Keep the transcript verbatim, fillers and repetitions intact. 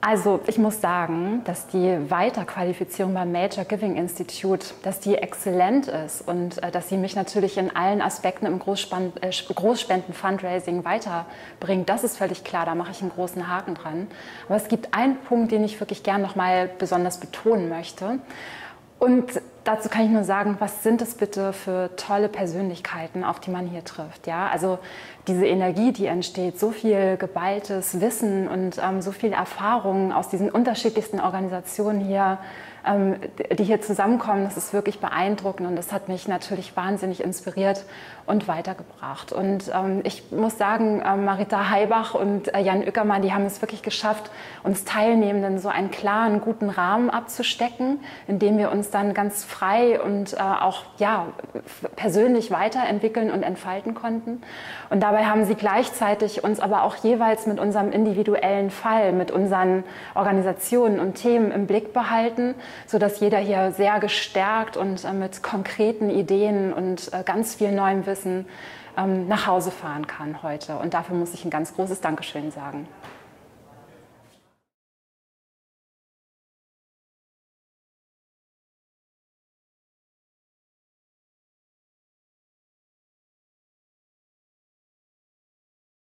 Also ich muss sagen, dass die Weiterqualifizierung beim Major Giving Institute, dass die exzellent ist und äh, dass sie mich natürlich in allen Aspekten im Großspan äh, Großspenden-Fundraising weiterbringt. Das ist völlig klar, da mache ich einen großen Haken dran. Aber es gibt einen Punkt, den ich wirklich gern noch mal besonders betonen möchte. Und dazu kann ich nur sagen, was sind es bitte für tolle Persönlichkeiten, auf die man hier trifft. Ja? Also diese Energie, die entsteht, so viel geballtes Wissen und ähm, so viel Erfahrung aus diesen unterschiedlichsten Organisationen hier, ähm, die hier zusammenkommen, das ist wirklich beeindruckend und das hat mich natürlich wahnsinnig inspiriert und weitergebracht. Und ähm, ich muss sagen, äh, Marita Heibach und äh, Jan Ueckermann, die haben es wirklich geschafft, uns Teilnehmenden so einen klaren, guten Rahmen abzustecken, in dem wir uns dann ganz frei und äh, auch ja, persönlich weiterentwickeln und entfalten konnten. Und dabei haben sie gleichzeitig uns aber auch jeweils mit unserem individuellen Fall, mit unseren Organisationen und Themen im Blick behalten, sodass jeder hier sehr gestärkt und äh, mit konkreten Ideen und äh, ganz viel neuem Wissen ähm, nach Hause fahren kann heute. Und dafür muss ich ein ganz großes Dankeschön sagen.